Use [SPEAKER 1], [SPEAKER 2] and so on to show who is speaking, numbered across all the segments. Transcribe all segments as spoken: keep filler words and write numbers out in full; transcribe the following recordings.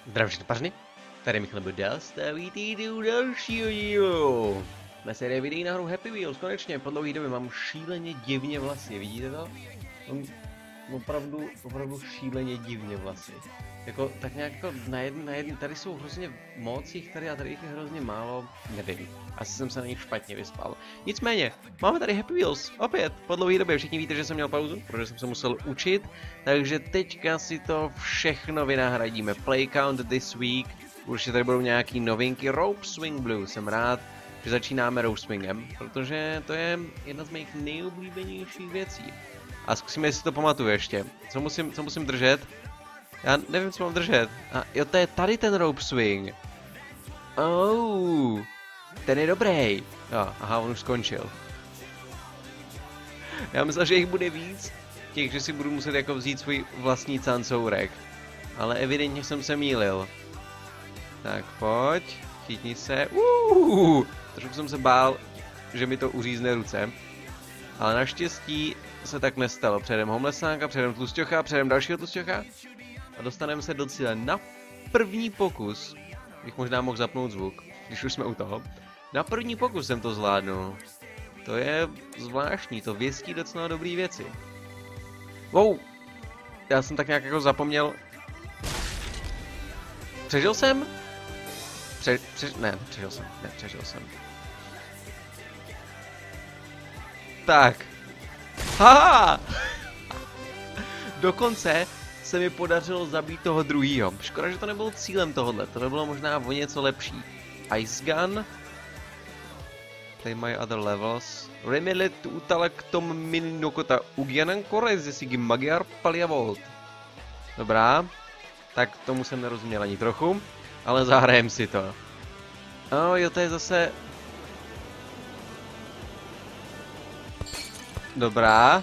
[SPEAKER 1] Zdravím všechny pařny, tady Michal Budal, stavíte u dalšího dílu. Na sérii videí na hru Happy Wheels, konečně, po dlouhé době mám šíleně divně vlasy, vidíte to? Mám opravdu, opravdu šíleně divně vlasy. Jako, tak nějak jako na jedn, na jedn, tady jsou hrozně moc jich tady a tady jich je hrozně málo, nevím. Asi jsem se na nich špatně vyspal. Nicméně, máme tady Happy Wheels, opět, po dlouhé době, všichni víte, že jsem měl pauzu, protože jsem se musel učit. Takže teďka si to všechno vynahradíme. Play count this week, určitě tady budou nějaký novinky. Rope Swing Blue, jsem rád, že začínáme Rope Swingem, protože to je jedna z mých nejoblíbenějších věcí. A zkusíme, jestli to pamatuju ještě. Co musím, co musím držet? Já nevím, co mám držet. A jo, to je tady ten rope swing. Oh, ten je dobrý. Jo, aha, on už skončil. Já myslel, že jich bude víc. Těch, že si budu muset jako vzít svůj vlastní cancourek. Ale evidentně jsem se mýlil. Tak pojď, chytni se. Uuu, trošku jsem se bál, že mi to uřízne ruce. Ale naštěstí se tak nestalo. Předem homlesáka, předem tlusťocha, předem dalšího tlusťocha. A dostaneme se do cíle na první pokus. Bych možná mohl zapnout zvuk, když už jsme u toho. Na první pokus jsem to zvládnul. To je zvláštní, to věstí docela dobrý věci. Wow! Já jsem tak nějak jako zapomněl. Přežil jsem? Pře... Pře... Ne, přežil jsem. Ne, přežil jsem. Tak. Haha! Dokonce se mi podařilo zabít toho druhýho. Škoda, že to nebylo cílem tohohle, to nebylo možná o něco lepší. Ice Gun. Play my other levels. Remille utalek tom minokota ugianan korezesigi magiar paliavolt. Dobrá. Tak tomu jsem nerozuměl ani trochu, ale zahrajem si to. Oh, jo, to je zase... Dobrá.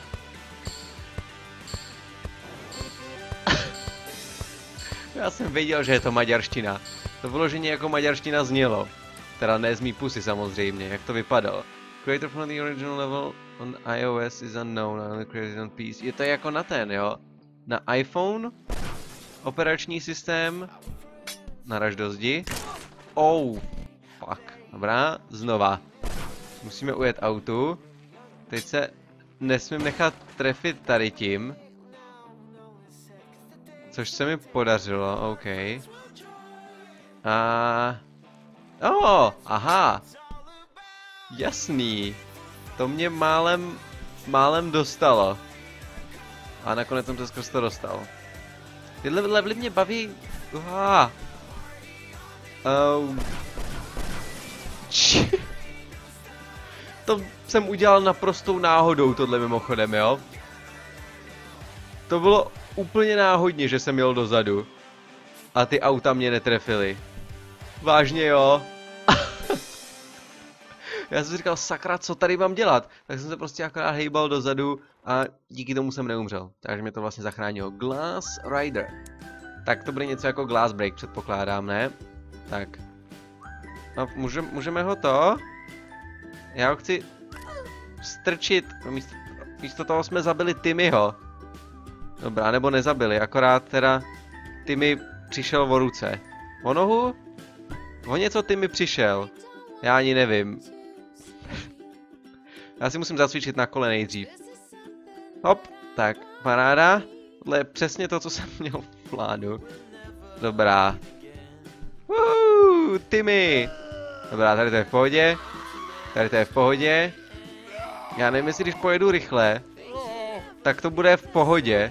[SPEAKER 1] Já jsem věděl, že je to maďarština. To vyloženě jako maďarština znělo. Teda ne z mý pusy samozřejmě, jak to vypadalo. Creator from the original level on iOS is unknown, only created on P C. Je to jako na ten, jo? Na iPhone? Operační systém? Naraž do zdi. Oh, fuck. Dobrá, znova. Musíme ujet autu. Teď se nesmím nechat trefit tady tím. Což se mi podařilo, OK. A... Oh, aha. Jasný. To mě málem, málem dostalo. A nakonec jsem se skrz to dostal. Tyhle levely mě baví. Uha. Oh. To jsem udělal naprostou náhodou, tohle mimochodem, jo? To bylo úplně náhodně, že jsem jel dozadu. A ty auta mě netrefily. Vážně jo. Já jsem si říkal, sakra, co tady mám dělat? Tak jsem se prostě akorát hejbal dozadu a díky tomu jsem neumřel. Takže mě to vlastně zachránilo. Glass Rider. Tak to bude něco jako Glass Break, předpokládám, ne? Tak. No, můžeme, můžeme ho to? Já ho chci strčit. Místo, místo toho jsme zabili Timmyho. Dobrá, nebo nezabili, akorát teda Timmy přišel o ruce. O nohu? O něco Timmy přišel. Já ani nevím. Já si musím zacvičit na kole nejdřív. Hop, tak, paráda. Tohle je přesně to, co jsem měl v plánu. Dobrá. Uuu, Timmy. Dobrá, tady to je v pohodě. Tady to je v pohodě. Já nevím, jestli když pojedu rychle, tak to bude v pohodě.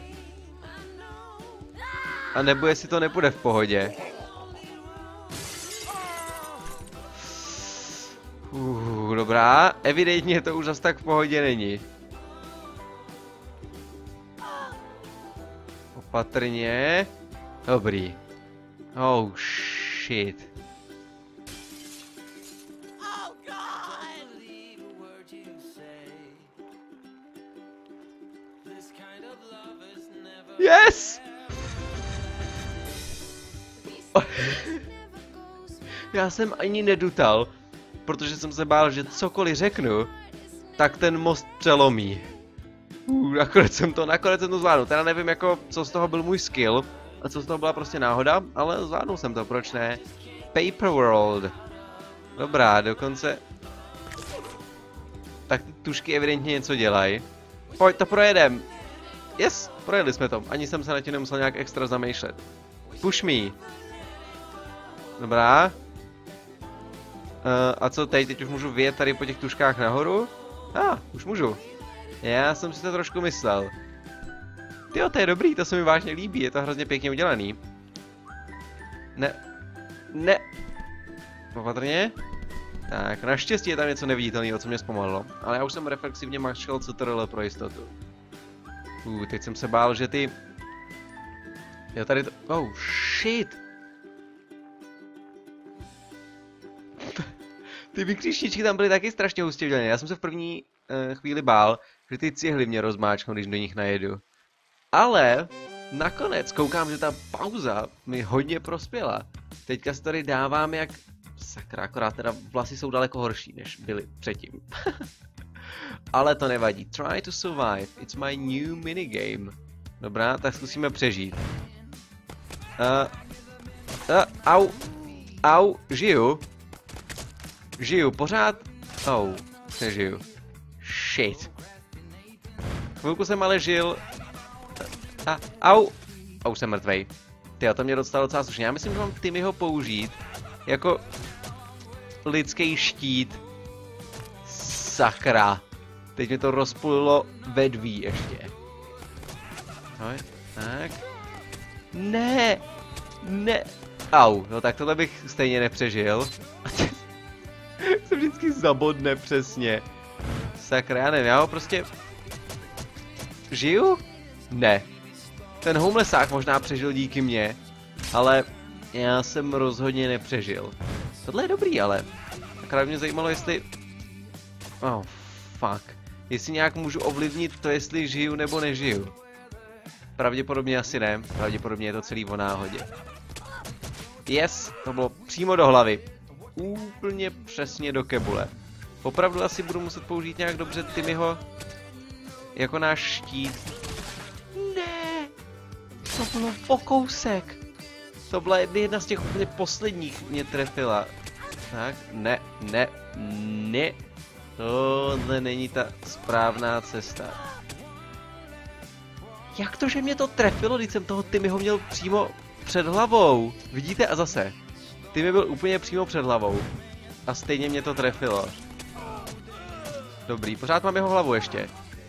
[SPEAKER 1] A nebo jestli to nebude v pohodě. Uh, dobrá, evidentně to už zase tak v pohodě není. Opatrně. Dobrý. Oh shit. Yes! Já jsem ani nedutal, protože jsem se bál, že cokoliv řeknu, tak ten most přelomí. Uh, nakonec jsem to, nakonec jsem to zvládl. Teda nevím, jako, co z toho byl můj skill, a co z toho byla prostě náhoda, ale zvládnul jsem to, proč ne? Paper World. Dobrá, dokonce... Tak ty tušky evidentně něco dělají. Pojď, to projedem. Yes, projeli jsme to. Ani jsem se na tím nemusel nějak extra zamýšlet. Push me. Dobrá. Uh, a co teď? Teď už můžu vyjet tady po těch tuškách nahoru? A, ah, už můžu. Já jsem si to trošku myslel. Tyjo, to je dobrý, to se mi vážně líbí, je to hrozně pěkně udělaný. Ne. Ne. Opatrně. Tak, naštěstí je tam něco neviditelného, co mě zpomalilo. Ale já už jsem reflexivně mačkal C T R L pro jistotu. Uh, teď jsem se bál, že ty... Jo, tady to... Oh, shit! Ty vykřičníčky tam byly taky strašně hustě udělané. Já jsem se v první uh, chvíli bál, že ty cihly mě rozmáčknou, když do nich najedu. Ale nakonec koukám, že ta pauza mi hodně prospěla. Teďka se tady dávám jak... Sakra, akorát teda vlasy jsou daleko horší, než byly předtím. Ale to nevadí. Try to survive. It's my new minigame. Dobrá, tak zkusíme přežít. Uh, uh, au. Au, žiju. Žiju, pořád. Oh, nežiju. Shit. Chvilku jsem ale žil. A, au. A už jsem mrtvej. Tyjo, to mě dostalo docela slušně. Já myslím, že mám Timmyho použít jako lidský štít. Sakra. Teď mi to rozpulilo ve dví ještě. Ahoj, tak. Ne. Ne. Au, no tak tohle bych stejně nepřežil. Se vždycky zabodne přesně. Sakra, já nevím, já ho prostě... Žiju? Ne. Ten homelessák možná přežil díky mně, ale já jsem rozhodně nepřežil. Tohle je dobrý, ale. Akorát mě zajímalo, jestli... Oh, fuck. Jestli nějak můžu ovlivnit to, jestli žiju nebo nežiju. Pravděpodobně asi ne, pravděpodobně je to celý o náhodě. Yes, to bylo přímo do hlavy. Úplně přesně do kebule. Opravdu asi budu muset použít nějak dobře Timmyho jako náš štít. Ne, to bylo o kousek. To byla jedna z těch úplně posledních, mě trefila. Tak, ne, ne, ne. Tohle není ta správná cesta. Jak to, že mě to trefilo, když jsem toho Timmyho měl přímo před hlavou? Vidíte? A zase. Timmy byl úplně přímo před hlavou. A stejně mě to trefilo. Dobrý, pořád mám jeho hlavu ještě.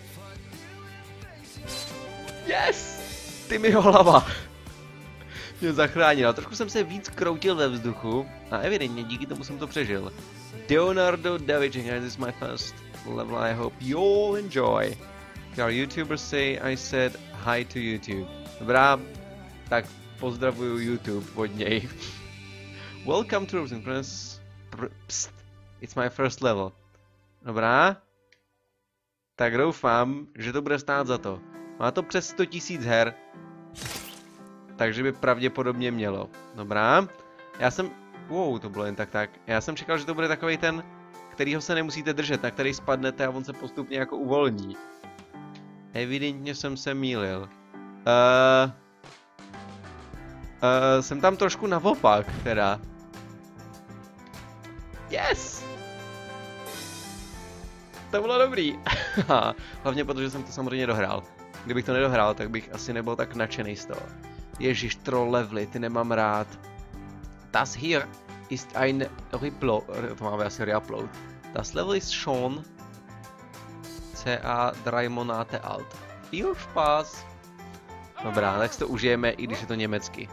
[SPEAKER 1] Yes! Timmyho hlava. Mě zachránila. Trošku jsem se víc kroutil ve vzduchu. A evidentně díky tomu jsem to přežil. Leonardo da Vinci, this is my first level, I hope you'll enjoy. Our YouTubers say I said hi to YouTube. Dobrá, tak pozdravuju YouTube od něj. Welcome to Robson Press. Psst, it's my first level. Dobrá. Tak doufám, že to bude stát za to. Má to přes sto tisíc her. Takže by pravděpodobně mělo. Dobrá. Já jsem... Wow, to bylo jen tak tak. Já jsem čekal, že to bude takovej ten, kterýho se nemusíte držet, na který spadnete a on se postupně jako uvolní. Evidentně jsem se mýlil. Uh, uh, jsem tam trošku naopak, teda. Yes! To bylo dobrý. Hlavně protože jsem to samozřejmě dohrál. Kdybych to nedohrál, tak bych asi nebyl tak nadšený z toho. Ježiš, troll levely, ty nemám rád. Das hier ist ein Reupload. To máme asi reupload. Das Level ist schon C A drei Monate alt. Viel Spaß. Dobrá, tak si to užijeme, i když je to německy.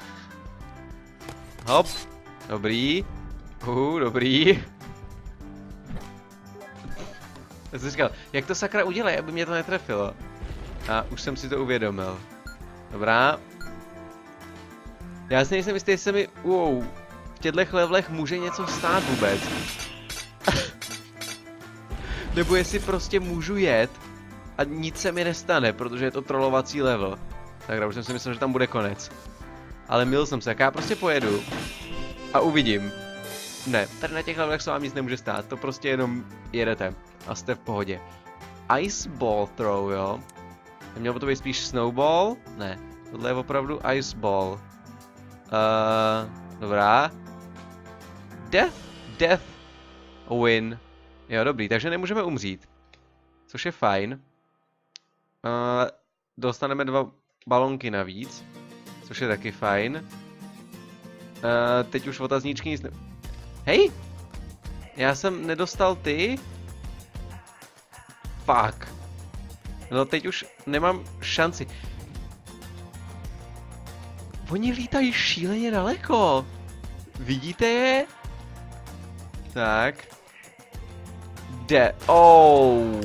[SPEAKER 1] Hop. Dobrý. Uhu, dobrý. Já jsem říkal, jak to sakra udělej, aby mě to netrefilo. A už jsem si to uvědomil. Dobrá. Já si nejsem jistý, jestli se mi... Wow. V těchto levelech může něco stát vůbec. Nebo jestli prostě můžu jet a nic se mi nestane, protože je to trollovací level. Tak už jsem si myslel, že tam bude konec. Ale mýlil jsem se, jak já prostě pojedu a uvidím. Ne, tady na těch levelech se vám nic nemůže stát, to prostě jenom jedete a jste v pohodě. Ice ball throw, jo. Mělo by to být spíš snowball? Ne. Tohle je opravdu Ice Ball. Uh, dobrá. Death, death, win. Jo, dobrý, takže nemůžeme umřít. Což je fajn. Uh, dostaneme dva balonky navíc. Což je taky fajn. Uh, teď už otazníčky nic ne... Hej! Já jsem nedostal ty? Fuck. No teď už nemám šanci. Oni lítají šíleně daleko. Vidíte je? Tak. Jde. Oh.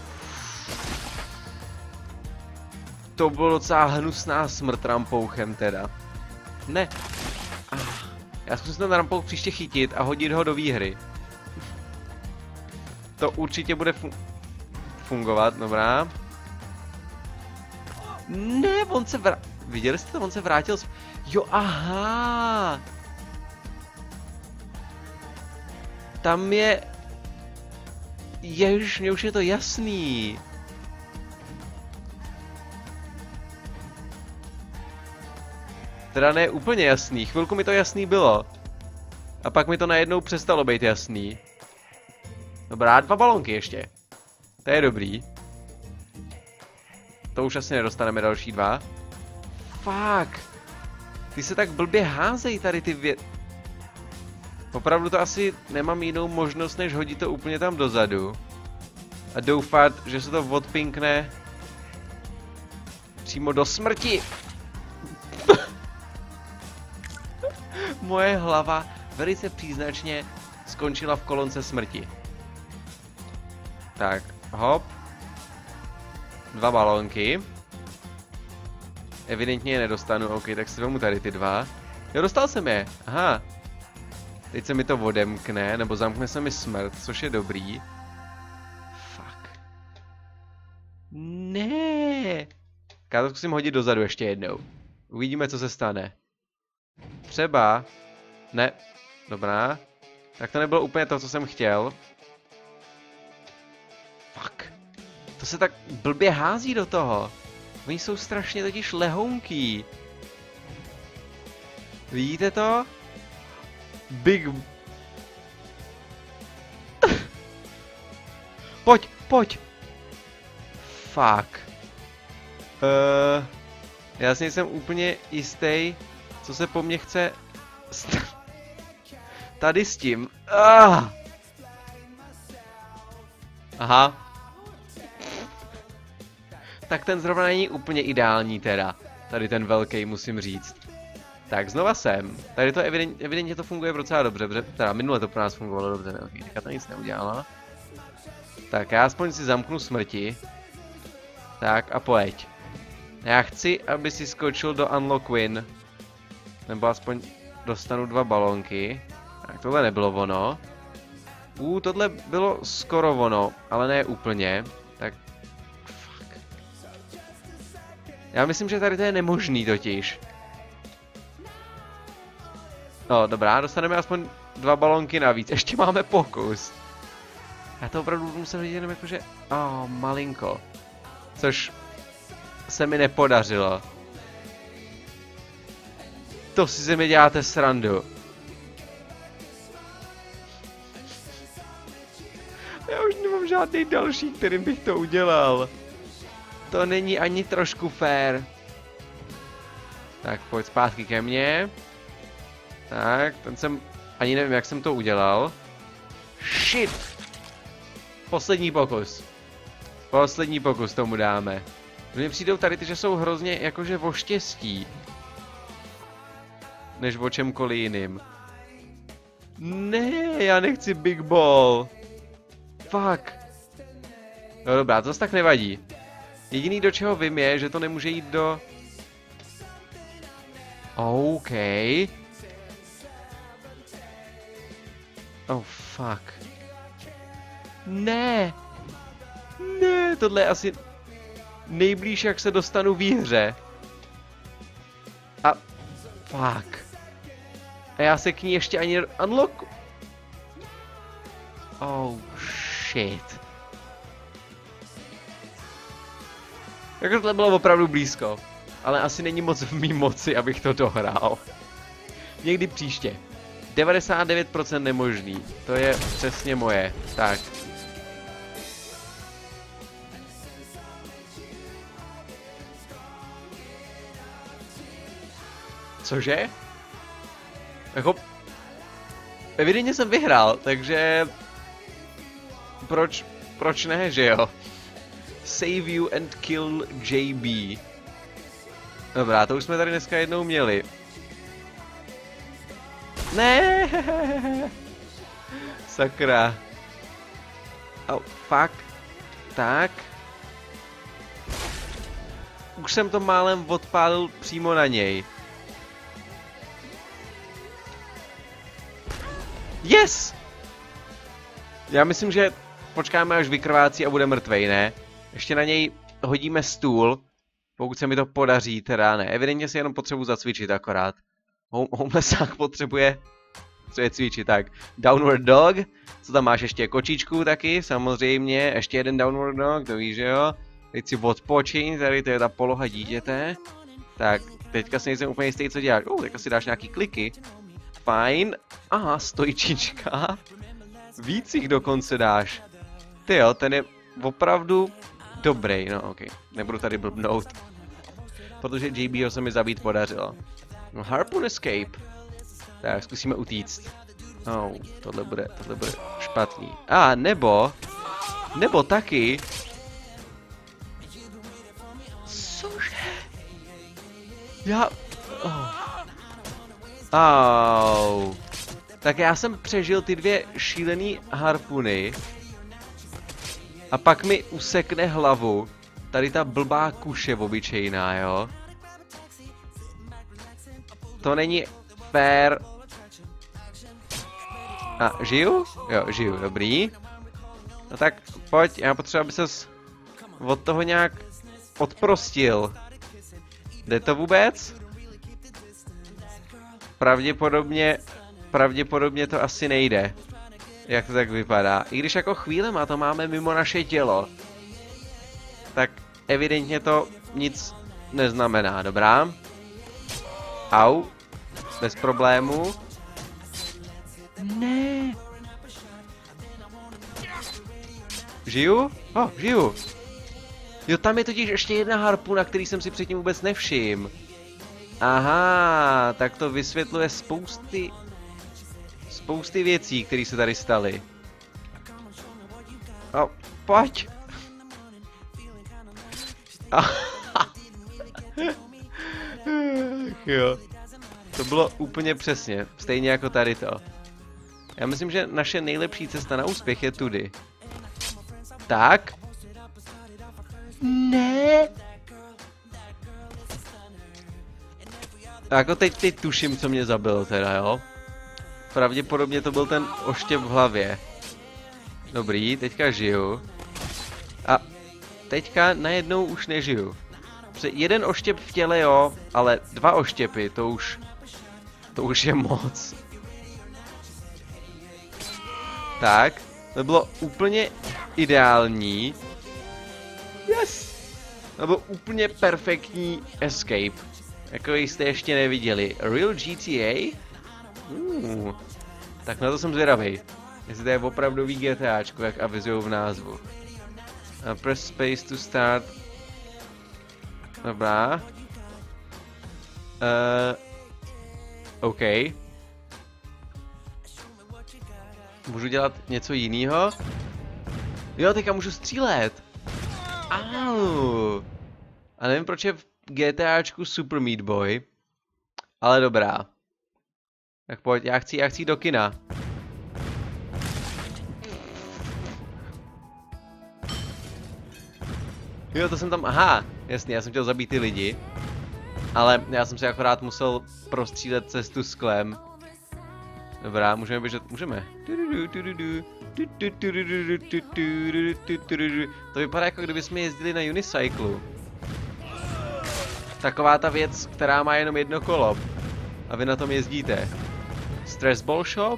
[SPEAKER 1] To bylo docela hnusná smrt rampouchem teda. Ne. Ah. Já zkusím ten rampouch příště chytit a hodit ho do výhry. To určitě bude fun fungovat, dobrá. Ne, on se vrá... Viděli jste to? On se vrátil z... Jo, aha. Tam je... Ježiš, mně už je to jasný. Teda ne úplně jasný, chvilku mi to jasný bylo. A pak mi to najednou přestalo být jasný. Dobrá, dva balonky ještě. To je dobrý. To už asi nedostaneme další dva. Fuck. Ty se tak blbě házej tady ty vě... Opravdu to asi nemám jinou možnost, než hodit to úplně tam dozadu. A doufat, že se to odpinkne přímo do smrti. Moje hlava velice příznačně skončila v kolonce smrti. Tak, hop. Dva balónky. Evidentně je nedostanu, ok, tak si vezmu tady ty dva. Jo, dostal jsem je, aha. Teď se mi to odemkne, nebo zamkne se mi smrt, což je dobrý. Fuck. Ne. Já to zkusím hodit dozadu ještě jednou. Uvidíme, co se stane. Třeba. Ne. Dobrá. Tak to nebylo úplně to, co jsem chtěl. Fuck. To se tak blbě hází do toho. Oni jsou strašně totiž lehounký. Vidíte to? Big... Pojď, pojď! Fuck. Uh, já si nejsem úplně jistý, co se po mně chce... Tady s tím. Ah! Aha. Tak ten zrovna není úplně ideální teda. Tady ten velký, musím říct. Tak, znova jsem. Tady to evidentně, evidentně to funguje docela dobře, dobře. Teda minule to pro nás fungovalo dobře, velký. Teďka to nic neudělala. Tak, já aspoň si zamknu smrti. Tak a pojď. Já chci, aby si skočil do Unlock Win. Nebo aspoň dostanu dva balónky. Tak, tohle nebylo ono. Uh, tohle bylo skoro ono, ale ne úplně. Tak... Fuck. Já myslím, že tady to je nemožný totiž. No, dobrá, dostaneme aspoň dva balónky navíc. Ještě máme pokus. Já to opravdu budu muset vidět jenom jakože... Oh, malinko. Což se mi nepodařilo. To si ze mě děláte srandu. Já už nemám žádný další, kterým bych to udělal. To není ani trošku fair. Tak, pojď zpátky ke mně. Tak, ten jsem... Ani nevím, jak jsem to udělal. Shit! Poslední pokus. Poslední pokus tomu dáme. Mně přijdou tady ty, že jsou hrozně jakože o štěstí. Než o čemkoliv jiným. Ne, já nechci Big Ball. Fuck. No dobrá, to zase tak nevadí. Jediný, do čeho vím, je, že to nemůže jít do... OK. Oh, fuck. Ne. Ne, tohle je asi nejblíž, jak se dostanu výhře. A... Fuck. A já se k ní ještě ani unlock... Oh, shit. Jako tohle bylo opravdu blízko. ale asi není moc v mý moci, abych to dohrál. Někdy příště. devadesát devět procent nemožný. To je přesně moje. Tak. Cože? Jako... Evidentně jsem vyhrál, takže... Proč... Proč ne, že jo? Save you and kill J B. Dobrá, to už jsme tady dneska jednou měli. Ne. Sakra. Oh, fuck. Tak. Už jsem to málem odpálil přímo na něj. Yes! Já myslím, že počkáme, až vykrvácí a bude mrtvej, ne? Ještě na něj hodíme stůl. Pokud se mi to podaří, teda ne. Evidentně si jenom potřebuji zacvičit akorát. Home Homelessák potřebuje... Co je cvičit, tak. Downward dog. Co tam máš ještě? Kočičku taky, samozřejmě. Ještě jeden downward dog, to víš, že jo? Teď si odpočiň, tady to je ta poloha dítěte. Tak, teďka si nejsem úplně jistý, co děláš. Uh, teďka si dáš nějaký kliky. Fajn. Aha, stojčička. Víc jich dokonce dáš. Ty jo, ten je opravdu dobrý. No, ok. Nebudu tady blbnout. Protože J B ho se mi zabít podařilo. No, Harpoon Escape. Tak, zkusíme utíct. Oh, tohle bude, tohle bude špatný. A, nebo... Nebo taky... Cože? Já... Oh. Au. Tak já jsem přežil ty dvě šílený harpuny. A pak mi usekne hlavu. Tady ta blbá kuše obyčejná, jo? To není fair. A, žiju? Jo, žiju, dobrý. No tak, pojď, já potřebuji, aby ses od toho nějak odprostil. Jde to vůbec? Pravděpodobně, pravděpodobně to asi nejde. Jak to tak vypadá. I když jako chvíle má to máme mimo naše tělo. Tak evidentně to nic neznamená, dobrá? Au. Bez problému. Ne. Žiju? Oh, žiju. Jo, tam je totiž ještě jedna harpuna, který jsem si předtím vůbec nevšiml. Aha, tak to vysvětluje spousty... Spousty věcí, které se tady staly. Oh, pojď. Jo. To bylo úplně přesně, stejně jako tady to. Já myslím, že naše nejlepší cesta na úspěch je tudy. Tak. Ne. A jako teď, teď tuším, co mě zabilo teda, jo. Pravděpodobně to byl ten oštěp v hlavě. Dobrý, teďka žiju. A teďka najednou už nežiju. Jeden oštěp v těle, jo, ale dva oštěpy, to už... To už je moc. Tak, to bylo úplně ideální. Yes! To byl úplně perfektní escape. Jako jste ještě neviděli. Real G T A? Uh, tak na to jsem zvědavej. Jestli to je opravdový GTAčko, jak avizujou v názvu. Uh, press space to start. Dobrá. Uh, OK. Můžu dělat něco jiného? Jo, teďka můžu střílet. Au. A nevím, proč je v GTAčku Super Meat Boy. Ale dobrá. Tak pojď, já chci, já chci do kina. Jo, to jsem tam, aha, jasně, já jsem chtěl zabít ty lidi. Ale já jsem si akorát musel prostřílet cestu sklem. Dobrá, můžeme běžet, můžeme. To vypadá jako kdyby jsme jezdili na unicyclu. Taková ta věc, která má jenom jedno kolo. A vy na tom jezdíte. Stress Ball Shop?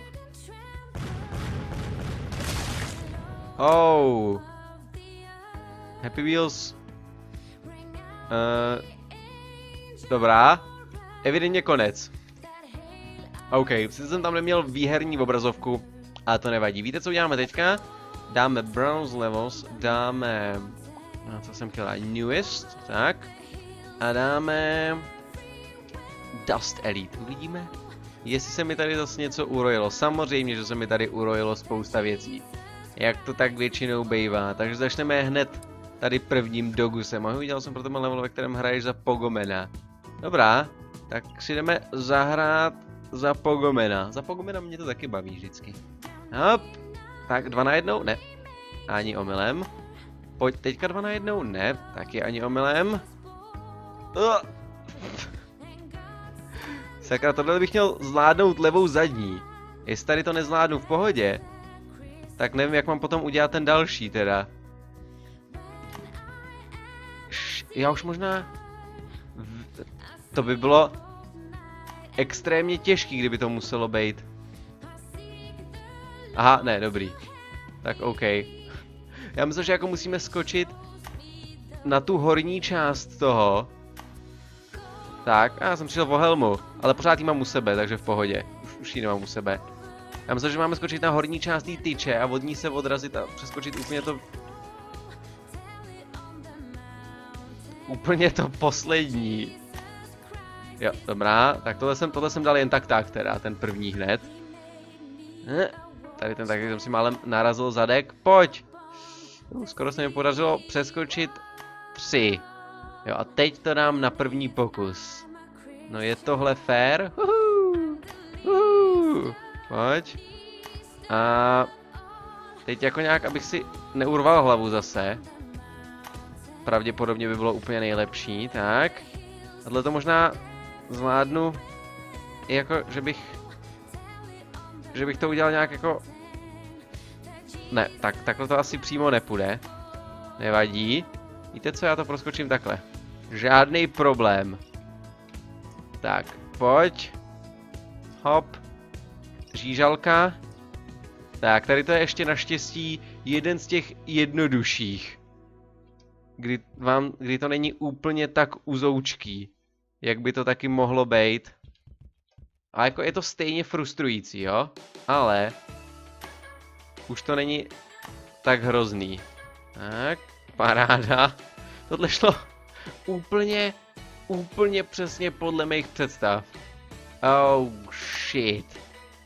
[SPEAKER 1] Oh. Happy Wheels. Uh, Dobrá. Evidentně konec. OK, sice jsem tam neměl výherní obrazovku, ale to nevadí. Víte, co uděláme teďka? Dáme bronze levels, dáme... No, co jsem chtěla? Newest, tak. A dáme... Dust Elite, uvidíme? Jestli se mi tady zase něco urojilo. Samozřejmě, že se mi tady urojilo spousta věcí. Jak to tak většinou bývá. Takže začneme hned tady prvním Dogusem. A udělal jsem pro ten level, ve kterém hraješ za Pogomena. Dobrá, tak si jdeme zahrát za Pogomena. Za Pogomena mě to taky baví vždycky. Hop. Tak dva na jednou? Ne. Ani omylem. Pojď teďka dva na jednou? Ne. Taky ani omylem. Uh. Sakra, tohle bych měl zvládnout levou zadní. Jestli tady to nezvládnu v pohodě, tak nevím, jak mám potom udělat ten další teda. Š, já už možná... To by bylo extrémně těžký, kdyby to muselo být. Aha, ne, dobrý. Tak OK. Já myslím, že jako musíme skočit na tu horní část toho. Tak, já jsem přišel o helmu, ale pořád ji mám u sebe, takže v pohodě. Už, už ji nemám u sebe. Já myslím, že máme skočit na horní část té tyče a od ní se odrazit a přeskočit úplně to... Úplně to poslední. Jo, dobrá, tak tohle jsem, tohle jsem dal jen tak tak teda, ten první hned. Tady ten taky jsem si málem narazil zadek, pojď! Skoro se mi podařilo přeskočit tři. Jo, a teď to dám na první pokus. No je tohle fair? Uhu, uhu. Pojď. A teď jako nějak, abych si neurval hlavu zase. Pravděpodobně by bylo úplně nejlepší, tak. Tohle to možná zvládnu i jako, že bych... Že bych to udělal nějak jako... Ne, tak, takhle to asi přímo nepůjde. Nevadí. Víte co, já to proskočím takhle. Žádný problém. Tak, pojď. Hop. Žížalka. Tak, tady to je ještě naštěstí jeden z těch jednodušších. Kdy, vám, kdy to není úplně tak uzoučký, jak by to taky mohlo být. A jako je to stejně frustrující, jo? Ale už to není tak hrozný. Tak, paráda. Tohle šlo úplně, úplně přesně podle mých představ. Oh shit.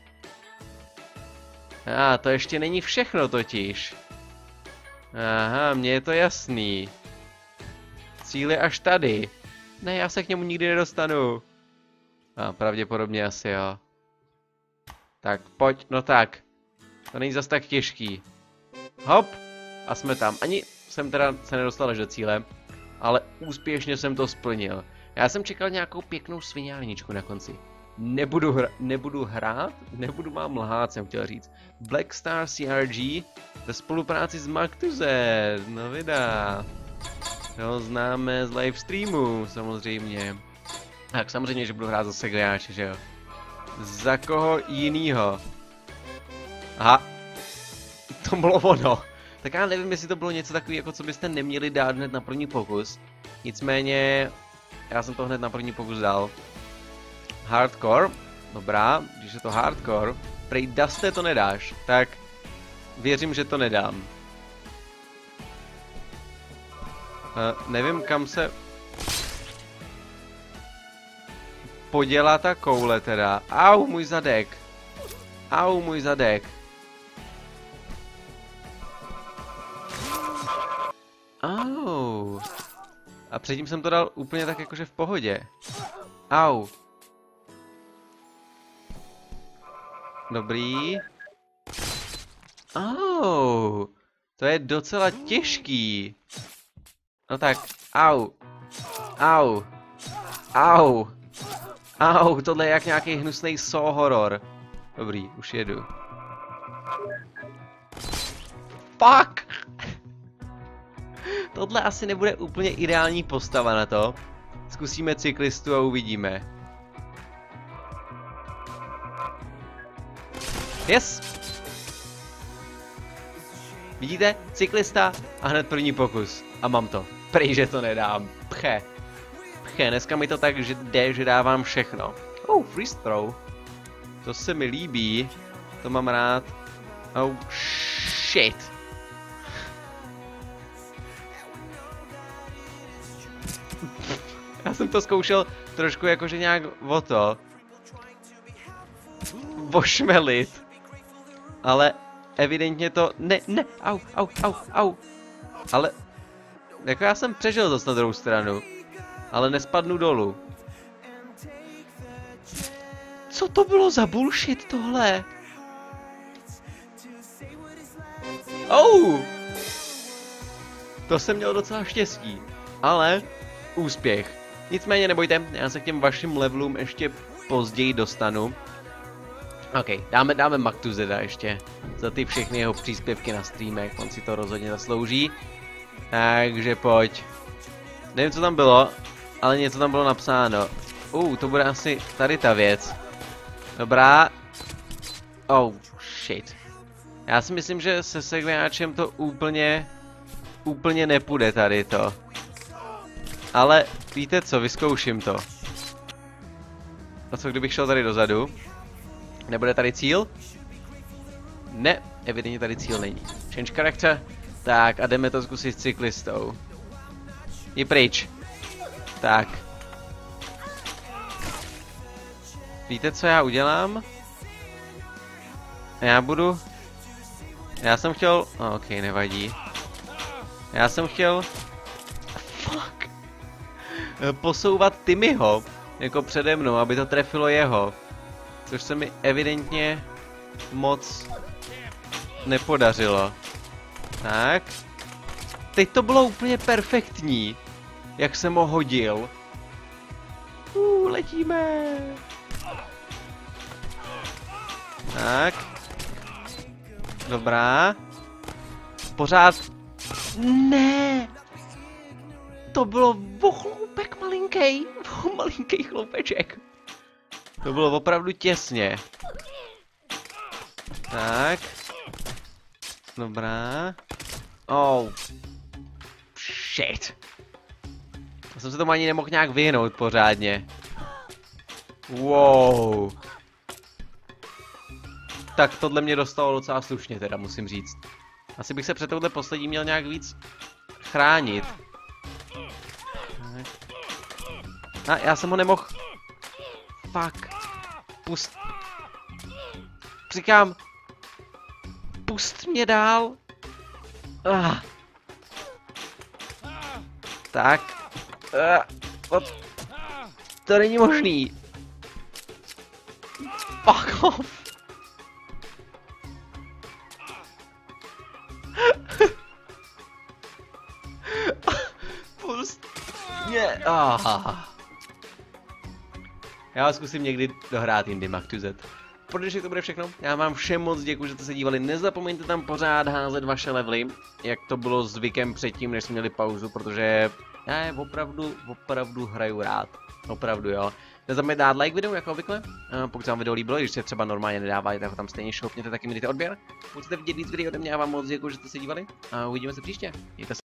[SPEAKER 1] A ah, to ještě není všechno totiž. Aha, mně je to jasný. Cíl je až tady. Ne, já se k němu nikdy nedostanu. A pravděpodobně asi jo. Tak, pojď, no tak. To není zas tak těžký. Hop. A jsme tam. Ani jsem teda se nedostal až do cíle. Ale úspěšně jsem to splnil. Já jsem čekal nějakou pěknou sviňárničku na konci. Nebudu, hra nebudu hrát, nebudu vám lhát, jsem chtěl říct. Black Star C R G ve spolupráci s Maktuze, no vydá. To známe z livestreamu, samozřejmě. Tak samozřejmě, že budu hrát za Segliáče, že jo. Za koho jinýho? Aha. To bylo ono. Tak já nevím, jestli to bylo něco takového, jako co byste neměli dát hned na první pokus. Nicméně, já jsem to hned na první pokus dal. Hardcore, dobrá, když je to hardcore, prej Duste to nedáš, tak věřím, že to nedám. Uh, nevím, kam se podělá ta koule teda. Au, můj zadek. Au, můj zadek. Au. A předtím jsem to dal úplně tak jakože v pohodě. Au. Dobrý. Au. To je docela těžký. No tak, au. Au. Au. Au, tohle je jak nějaký hnusný saw horor. Dobrý, už jedu. Fuck! Tohle asi nebude úplně ideální postava na to. Zkusíme cyklistu a uvidíme. Yes! Vidíte? Cyklista a hned první pokus. A mám to. Prej, že to nedám. Pche. jednoduché, dneska mi to tak že jde, že dávám všechno. Oh, freeze throw. To se mi líbí, to mám rád. Oh, shit. Já jsem to zkoušel trošku jakože nějak o to. Vošmelit. Ale evidentně to... Ne, ne, au, au, au, au. Ale... Jako já jsem přežil zase na druhou stranu. Ale nespadnu dolů. Co to bylo za bullshit tohle? Oh! To jsem měl docela štěstí. Ale... úspěch. Nicméně nebojte, já se k těm vašim levelům ještě později dostanu. OK, dáme, dáme Maktuzeda ještě. Za ty všechny jeho příspěvky na streamech, on si to rozhodně zaslouží. Takže pojď. Nevím, co tam bylo, ale něco tam bylo napsáno. Uh, to bude asi tady ta věc. Dobrá. Oh, shit. Já si myslím, že se segvěnáčem to úplně, úplně nepůjde tady to. Ale víte co, vyzkouším to. A co kdybych šel tady dozadu? Nebude tady cíl? Ne, evidentně tady cíl není. Change character. Tak a jdeme to zkusit s cyklistou. Je pryč. Tak. Víte co já udělám? Já budu... Já jsem chtěl... Oh, ok, nevadí. Já jsem chtěl... Fuck. Posouvat Timmyho. Jako přede mnou, aby to trefilo jeho. Což se mi evidentně moc nepodařilo. Tak. Teď to bylo úplně perfektní. Jak jsem ho hodil. Uh, letíme. Tak. Dobrá. Pořád. Ne. To bylo o chloupek malinkej. O malinkej chloupeček. To bylo opravdu těsně. Tak. Dobrá. Oh. Shit. Já jsem se tomu ani nemohl nějak vyhnout pořádně. Wow. Tak tohle mě dostalo docela slušně teda, musím říct. Asi bych se před touhle poslední měl nějak víc chránit. A já jsem ho nemohl... Fuck. Pust... Říkám... Pust mě dál. Ah. Tak. Ah. What? To není možný. Fuck off. Pust mě. Ah. Já vás zkusím někdy dohrát jindy Maktuzed. Pro dnešek to bude všechno. Já vám všem moc děkuji, že jste se dívali. Nezapomeňte tam pořád házet vaše levely, jak to bylo zvykem předtím, než jsme měli pauzu, protože já je opravdu, opravdu hraju rád. Opravdu jo. Nezapomeňte dát like videu, jako obvykle. Pokud se vám video líbilo, když se třeba normálně nedávají, tak ho tam stejně šoupněte, taky mi dejte odběr. Pokud chcete vidět víc videí ode mě, já vám moc děkuji, že jste se dívali. A uvidíme se příště. Mějte se.